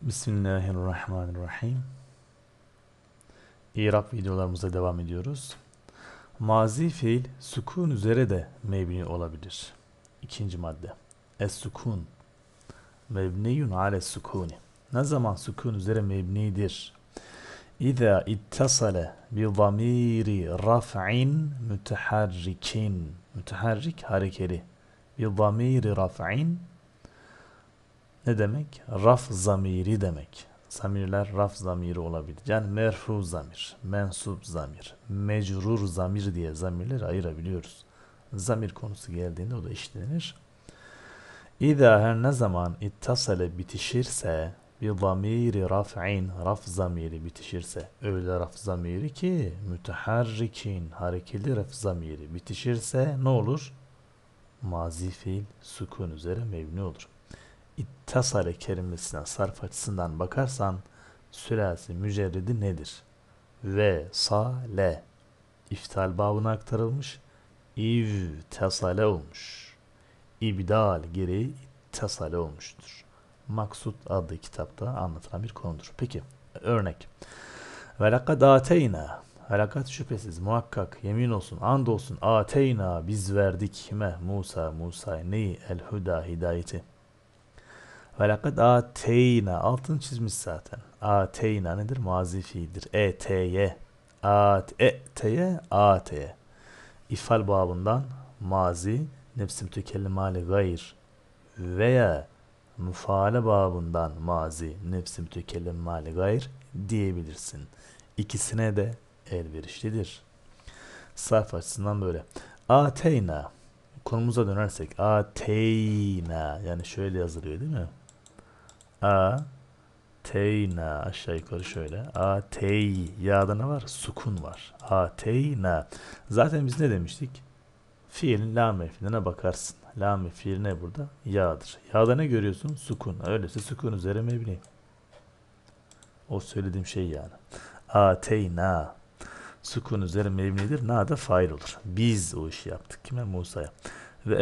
Bismillahirrahmanirrahim. İrab videolarımıza devam ediyoruz. Mazi fiil sükun üzere de mebni olabilir. İkinci madde. Es-sükun mebniyun ales sükuni. Ne zaman sükun üzere mebnidir? İza ittasale bi zamiri raf'in müteharrikin. Müteharrik harekeli. Bi zamiri raf'in ne demek? Raf zamiri demek. Zamirler raf zamiri olabilir. Yani merfu zamir, mensup zamir, mecrur zamir diye zamirleri ayırabiliyoruz. Zamir konusu geldiğinde o da işlenir. İza her ne zaman ittasale bitişirse bir zamiri raf'in, raf zamiri bitişirse, öyle raf zamiri ki müteharrikin, harekeli raf zamiri bitişirse ne olur? Mazi fiil sükun üzere mebni olur. İttasale kelimesine sarf açısından bakarsan sülasi mücerredi nedir? Ve sa le iftal babına aktarılmış, İv tesale olmuş, İbdal gereği ittasale olmuştur. Maksut adlı kitapta anlatılan bir konudur. Peki örnek. Ve lekad ateyna, velakat şüphesiz muhakkak yemin olsun and olsun ateyna biz verdik kime? Musa'ya neyi? El huda hidayeti. Ve lekad ateyna altını çizmiş zaten. Ateyna nedir? Mazi fiildir. Eteye. Ateye. İfal babından mazi nefs-i mütekellimali gayr veya müfaale babından mazi nefs-i mütekellimali gayr diyebilirsin. İkisine de elverişlidir. Sarf açısından böyle. Ateyna. Konumuza dönersek ateyna yani şöyle yazılıyor değil mi? Ateyna aşağı yukarı şöyle. Atey yağda ne var? Sukun var. Ateyna. Zaten biz ne demiştik? Fiilin lam fiiline bakarsın. Lam fiil ne burada? Yağdır. Yağda ne görüyorsun? Sukun. Öyleyse sukun üzere mebni. O söylediğim şey yani. Ateyna. Sukun üzere mebnidir. Na da fail olur. Biz o işi yaptık. Kime? Musa'ya. Ve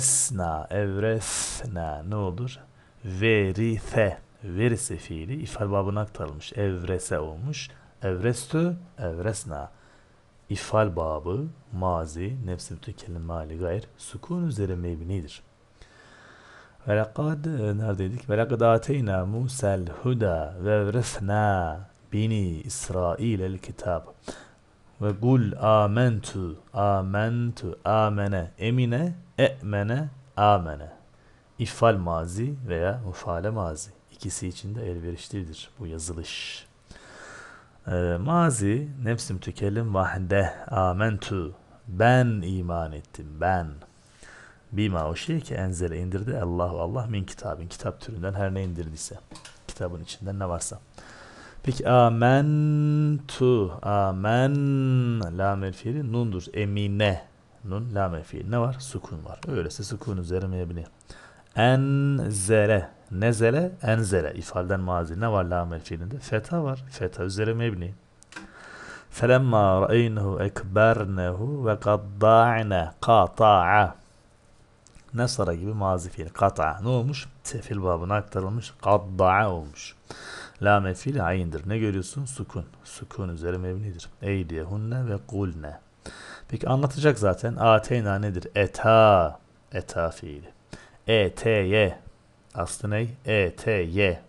evresna ne olur? Verithe. Verise fiili ifal babına aktarılmış. Evrese olmuş. Evrestü, evresna. İfal babı, mazi, nefs-i mütekellim mali gayr, sukun üzere mebnidir. Ve lekad, neredeydik? Ve lekad ateyna Musa'l huda ve evresna bini İsrail el kitab. Ve kul amentu, amene, emine, e'mene, amene. İffal mazi veya mufale mazi. İkisi için de elverişlidir bu yazılış. Mazi, nefs-i mütekellim vahde, amentu. Ben iman ettim, ben. Bima o şey ki enzele indirdi. Allah min kitabın. Kitap türünden her ne indirdiyse. Kitabın içinden ne varsa. Peki amentu. Amen. Lam-el fiili nundur. Emine. Nun lam-el fiili. Ne var? Sukun var. Öyleyse sukun üzere mebni. Enzele. Nezele. Enzele. İfalden mazi. Ne var lam-el fiilinde? Feta var. Feta üzere mebni. Felemma ra'eynehu ekbernehu ve kadda'ne. Kata'a. Nesara gibi mazi fiil. Kata'a. Ne olmuş? Tefil babına aktarılmış. Kadda'a olmuş. Lam-el fiili ayindir. Ne görüyorsun? Sukun. Sukun üzere mebnidir. Eydiyehunne ve kulne. Peki anlatacak zaten. Ateyna nedir? Eta. Eta fiili. Eteye. Aslı ne? Eteye.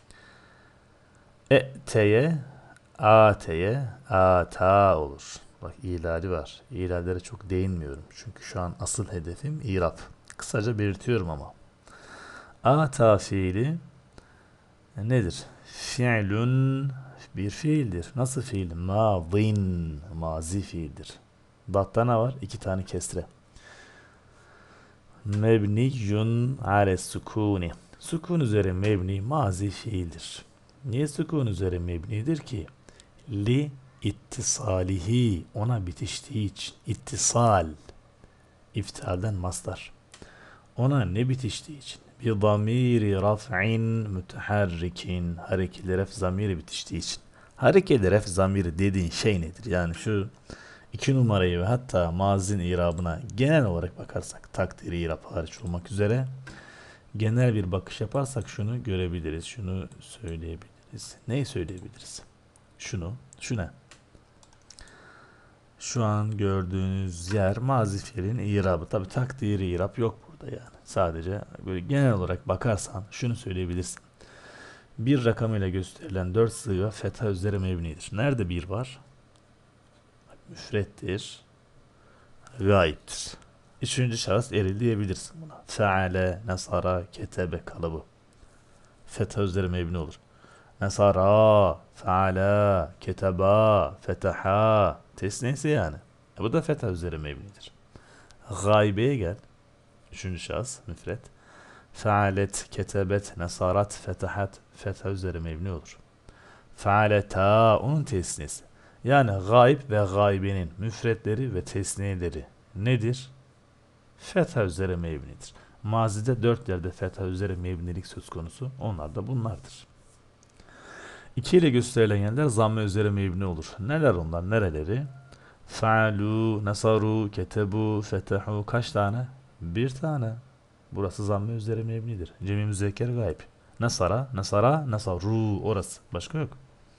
Eteye. Ateye. Ata olur. Bak ilali var. İlallere çok değinmiyorum. Çünkü şu an asıl hedefim İrab. Kısaca belirtiyorum ama. Ata fiili nedir? Fi'lun bir fiildir. Nasıl fiil? Madin. Mazi fiildir. Datta ne var? 2 tane kesre. Mebniyun ale sukuni. Sukun üzere mebni mazi fiildir. Niye sukun üzere mebnidir ki? Li ittisalihi ona bitiştiği için. İttisal. İftialden mastar. Ona ne bitiştiği için? Bir zamiri raf'in müteharrikin. Harekeli ref zamiri bitiştiği için. Harekeli ref zamiri dediğin şey nedir? Yani şu 2 numarayı ve hatta mazin irabına genel olarak bakarsak takdiri irab hariç olmak üzere genel bir bakış yaparsak şunu görebiliriz. Şunu söyleyebiliriz. Neyi söyleyebiliriz? Şu ne? Şu an gördüğünüz yer mazi fiilin irabı. Tabi takdiri irab yok burada yani. Sadece böyle genel olarak bakarsan şunu söyleyebilirsin. Bir rakamıyla gösterilen 4 sığga fetha üzeri mebnidir. Nerede bir var? Müfrettir. Gayiptir. Üçüncü şahıs eril diyebilirsin buna. Feale, nesara, ketebe kalıbı. Fetha üzeri mebni olur. Nesara, feala, keteba, fetaha. Tesniyesi yani. Bu da fetha üzeri mebnidir. Gaybeye gel. Üçüncü şahıs müfret. Fealet, ketebet, nesarat, fetahat. Fetha üzeri mebni olur. Fealeta onun tesniyesi. Yani gayb ve gaybenin müfretleri ve tesniyeleri nedir? Fetha üzeri mebnidir. Mazide 4 yerde fetha üzeri mebnilik söz konusu. Onlar da bunlardır. 2 ile gösterilen yerler zamme üzeri mebni olur. Neler onlar? Nereleri? Fa'lu, nasaru, ketebu, fetehu. Kaç tane? Bir tane. Burası zamme üzeri mebnidir. Cemi müzekker gayb. Nasara, nasara, nasaru. Orası. Başka yok.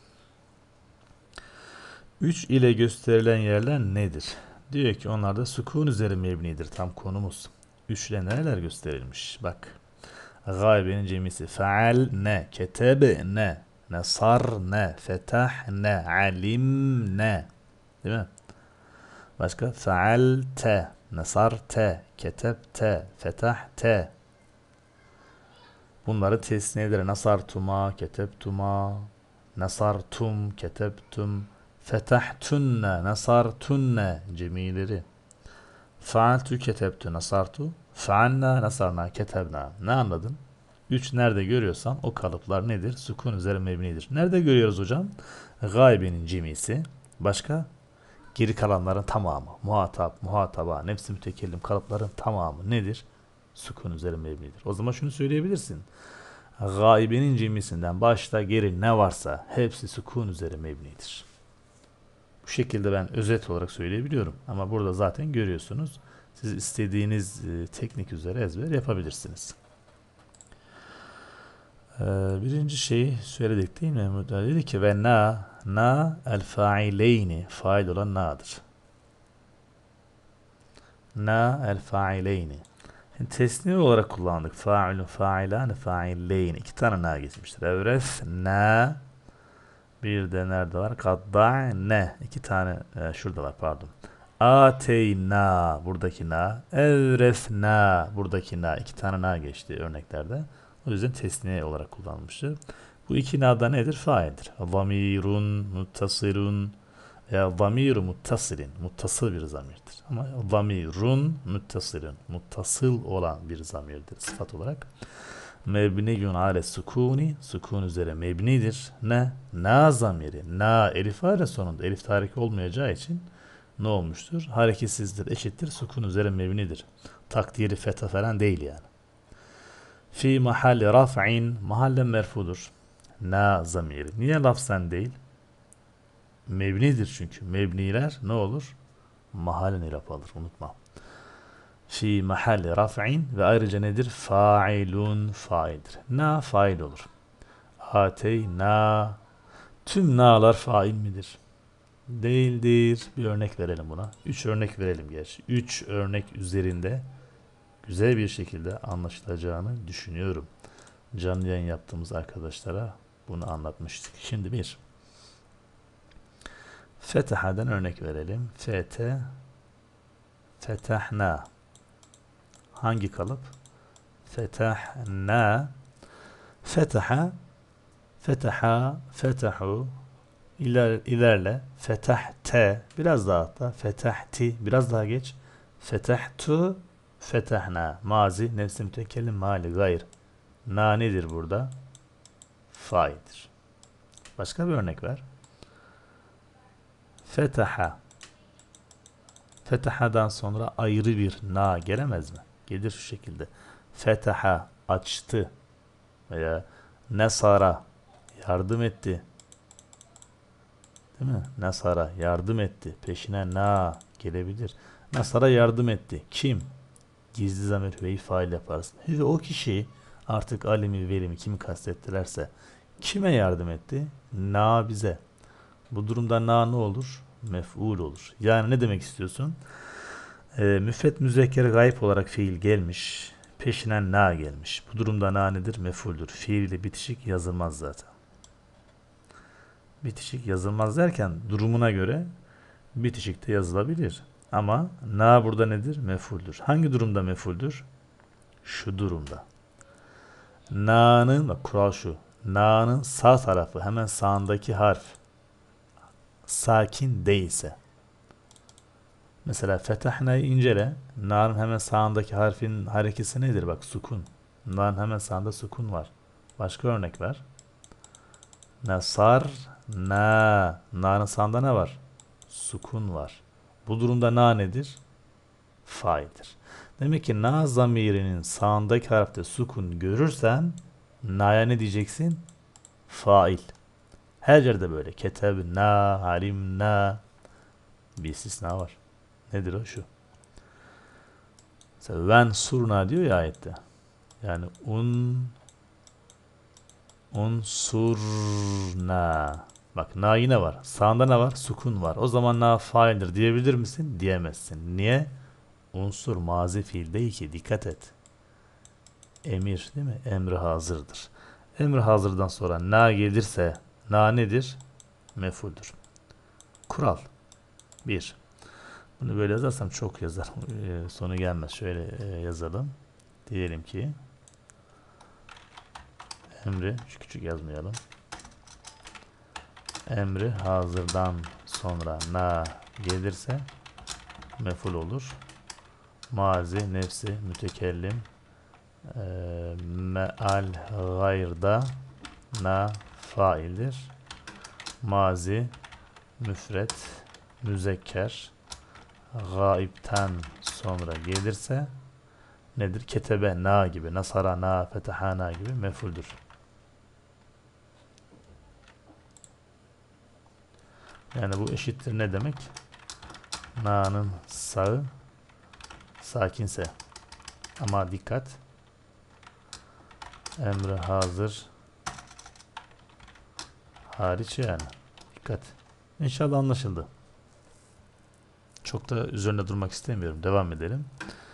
3 ile gösterilen yerler nedir? Diyor ki onlar da sükun üzeri mebnidir. Tam konumuz. 3 ile nereler gösterilmiş? Bak. Gaybenin cemisi. Feal ne, ketebe ne, nesar ne, fetah ne, alim ne. Değil mi? Başka? Feal te, nesar te, keteb te, fetah te. Bunları tesniyeleri. Nasartuma, ketebtuma, nasartum, ketebtum, fetahtunne, nasartunne cemileri. Faaltu, ketebtu, nasartu, faalna, nasarna, ketebna. Ne anladın? 3 nerede görüyorsan o kalıplar nedir? Sükun üzeri mebnidir. Nerede görüyoruz hocam? Gaybenin cemisi. Başka? Geri kalanların tamamı. Muhatap, muhataba, nefsi mütekellim kalıpların tamamı nedir? Sükun üzeri mebnidir. O zaman şunu söyleyebilirsin. Gaybenin cemisinden başta geri ne varsa hepsi sükun üzeri mebnidir. Bu şekilde ben özet olarak söyleyebiliyorum. Ama burada zaten görüyorsunuz. Siz istediğiniz teknik üzere ezber yapabilirsiniz. Birinci şeyi söyledik değil mi? Dedi ki ve na el faileyni, fail olan na'dır. Na el faileyni. Tesniye olarak kullandık. Fa'ilun, fa'ilani, fa'illeyn. 2 tane na geçmiştir. Evref na. Bir de nerede var? Kadda'ne. 2 tane şurada var pardon. Ateyna. Buradaki na. Evrefna. Buradaki na. 2 tane na geçti örneklerde. O yüzden tesniye olarak kullanılmıştır. Bu 2 na'da nedir? Faildir. Zamirun, muttasirun veya zamiru muttasilin. Muttasıl bir zamirdir. Ama zamirun muttasirun. Muttasıl olan bir zamirdir sıfat olarak. Mebniyun ale sukuni. Sukun üzere mebnidir. Ne? Na zamiri. Na elif var ya sonunda. Elif tahrik olmayacağı için ne olmuştur? Hareketsizdir, eşittir. Sukun üzere mebnidir. Takdiri fetha falan değil yani. Fi mahalli raf'in. Mahallen merfudur. Na zamiri. Niye lafzen değil? Mebnidir çünkü. Mebniler ne olur? Mahallen irab alır. Unutma. Fi mahalli raf'in ve ayrıca nedir? Failun faildir. Na fail olur. Ateyna. Tüm na'lar fail midir? Değildir. Bir örnek verelim buna. 3 örnek verelim gerçi. 3 örnek üzerinde güzel bir şekilde anlaşılacağını düşünüyorum. Canlı yayın yaptığımız arkadaşlara bunu anlatmıştık. Şimdi bir. Fetaha'dan örnek verelim. Fetahna. Hangi kalıp? Fetahna. Fetaha. Fetaha. Fetahu. İlerle. Fetahte. Biraz daha hatta. Fetahti. Biraz daha geç. Fetahtu. Fetahna. Mazi. Nefsi mütekellim mali gayr. Na nedir burada? Faildir. Başka bir örnek ver. Fetaha. Fetaha'dan sonra ayrı bir na gelemez mi? Gelir şu şekilde. Fetaha açtı veya nesara yardım etti. Değil mi? Nesara yardım etti. Peşine na gelebilir. Nesara yardım etti. Kim? Gizli zamir hüveyi fail yaparsın. Hüve o kişi Artık alimi velimi kimi kastettilerse kime yardım etti? Na bize. Bu durumda na ne olur? Mef'ul olur. Yani ne demek istiyorsun? Müfret müzekker gayb olarak fiil gelmiş. Peşine na gelmiş. Bu durumda na nedir? Mef'uldür. Fiil ile bitişik yazılmaz zaten. Bitişik yazılmaz derken durumuna göre bitişik de yazılabilir. Ama na burada nedir? Mef'uldür. Hangi durumda mef'uldür? Şu durumda. Na'nın, bak kural şu. Na'nın sağ tarafı hemen sağındaki harf sakin değilse. Mesela fetahna'yı incele. Na'nın hemen sağındaki harfin harekesi nedir? Bak sukun. Na'nın hemen sağında sukun var. Başka örnek ver. Nasar na. Na'nın sağında ne var? Sukun var. Bu durumda na nedir? Faildir. Demek ki na zamirinin sağındaki harfte sukun görürsen na'ya ne diyeceksin? Fail. Her yerde böyle. Ketebna, alimna. Bir istisna var. Nedir o? Şu. Mesela ven surna diyor ya ayette. Yani unsurna. Bak na yine var. Sağında ne var? Sukun var. O zaman na faildir diyebilir misin? Diyemezsin. Niye? Unsur mazi fiil değil ki. Dikkat et. Emir değil mi? Emri hazırdır. Emri hazırdan sonra na gelirse na nedir? Mefuldür. Kural. 1. Bunu böyle yazarsam çok yazar. Sonu gelmez. Şöyle yazalım. Diyelim ki emri küçük yazmayalım. Emri hazırdan sonra na gelirse meful olur. Mazi, nefsi, mütekellim, meal, gayrda na faildir. Mazi, müfret, müzekker, gaipten sonra gelirse nedir? Ketebe na gibi, nasara na, fetahana gibi mefuldür. Yani bu eşittir ne demek? Na'nın sağı sakinse. Ama dikkat. Emri hazır hariç yani. Dikkat. İnşallah anlaşıldı. Çok da üzerine durmak istemiyorum. Devam edelim.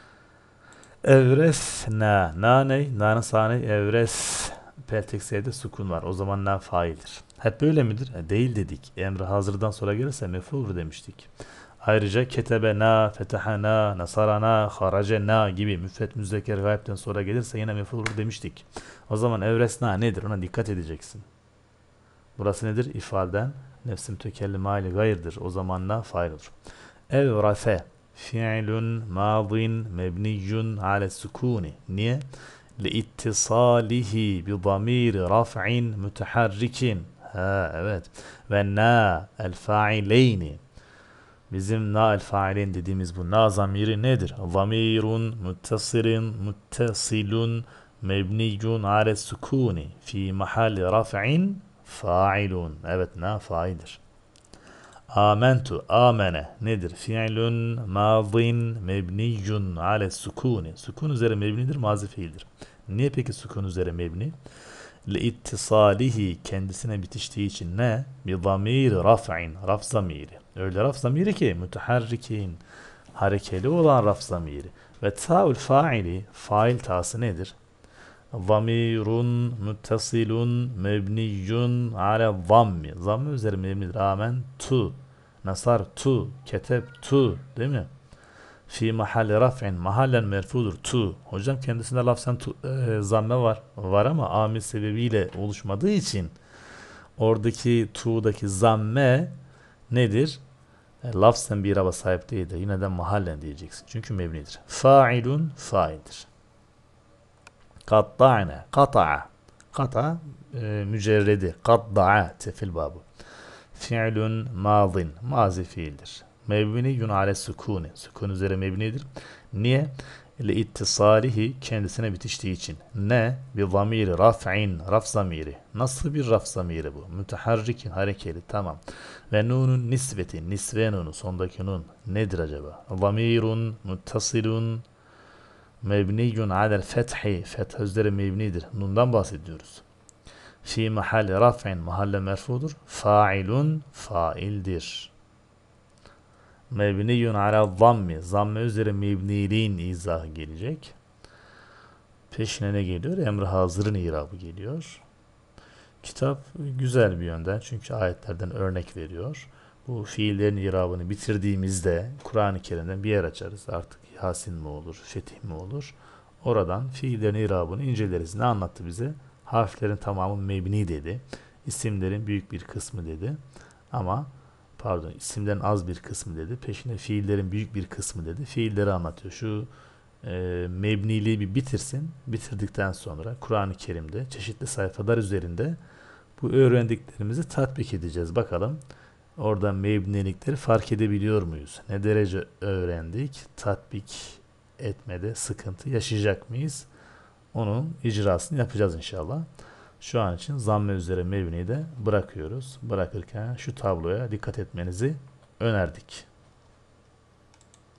Evres na. Na ne? Na'nın sağı ne? Evres. Pelteksiyede sukun var. O zaman na faildir. Hep böyle midir? Değil dedik. Emri hazırdan sonra gelirse mef'ulur demiştik. Ayrıca ketebena, fetahana, nasarana, haracena gibi müfret müzekker gaybden sonra gelirse yine mef'ulur demiştik. O zaman evresna nedir? Ona dikkat edeceksin. Burası nedir? İfaden nefsi mütekellim hali gayrdır. O zaman na fail olur. Evrafe fi'lun madin mebniyyun ale sukuni. Niye? لِاِتِّصَالِهِ بِضَمِيرِ رَفْعٍ مُتَحَرِّكٍ. Ha evet. Ve na el faileyni. Bizim na el faileyn dediğimiz bu na zamiri nedir? Zamirun muttasilun mebniyun ale sukuni fi mahalli raf'in failun. Evet na faildir. Amentu, amene nedir? Fi'lun mazin mebniyun ale sukuni. Sukun üzere mebnidir, mazi fiildir. Niye peki sukun üzere mebni? Liittisalihi kendisine bitiştiği için ne? Bi zamir raf'in, raf zamiri. Öyle raf zamiri ki müteharrikin, harekeli olan raf zamiri. Ve ta'ul faili, fail ta'sı nedir? Zamirun muttasilun mebniyun ala zammi. Zammı üzeri mebnidir. Amen tu. Nasar tu. Keteb tu. Değil mi? Fi mahalli raf'in. Mahallen merfudur tu. Hocam kendisinde lafzen zamme var. Var ama amil sebebiyle oluşmadığı için oradaki tu'daki zamme nedir? Lafzen bir araba sahip değildir. Yine de mahallen diyeceksin. Çünkü mebnidir. Fa'ilun faildir. Katta'ne. Kata'a. Kata mücerredi. Katta'a tefil babu. Fi'lun mazin. Mazi fiildir. Mebniyun ale sukuni. Sukun üzere mebnidir. Niye? İttisalihi kendisine bitiştiği için. Ne? Bir zamiri raf'in. Raf zamiri. Nasıl bir raf zamiri bu? Müteharrikin harekeli. Tamam. Ve nunun nisveti. Nisve nunu. Sondaki nun. Nedir acaba? Zamirun muttasilun Mebniyun alel fethi. Feth üzere mebnidir. Nundan bahsediyoruz. Fi mahalli raf'in mahalle merfudur. Fa'ilun faildir. Mebniyun ala zammi. Zamme üzere mebniliğin izahı gelecek. Peşine ne geliyor? Emri hazırın irabı geliyor. Kitap güzel bir yönden çünkü ayetlerden örnek veriyor. Bu fiillerin irabını bitirdiğimizde Kur'an-ı Kerim'den bir yer açarız. Artık Yasin mi olur, Fetih mi olur? Oradan fiillerin irabını inceleriz. Ne anlattı bize? Harflerin tamamı mebni dedi. İsimlerin büyük bir kısmı dedi. Ama pardon, isimlerin az bir kısmı dedi. Peşine fiillerin büyük bir kısmı dedi. Fiilleri anlatıyor. Şu mebniliği bir bitirsin. Bitirdikten sonra Kur'an-ı Kerim'de çeşitli sayfalar üzerinde bu öğrendiklerimizi tatbik edeceğiz. Bakalım orada mebnilikleri fark edebiliyor muyuz? Ne derece öğrendik? Tatbik etmede sıkıntı yaşayacak mıyız? Onun icrasını yapacağız inşallah. Şu an için zamme üzere mebniyi de bırakıyoruz. Bırakırken şu tabloya dikkat etmenizi önerdik.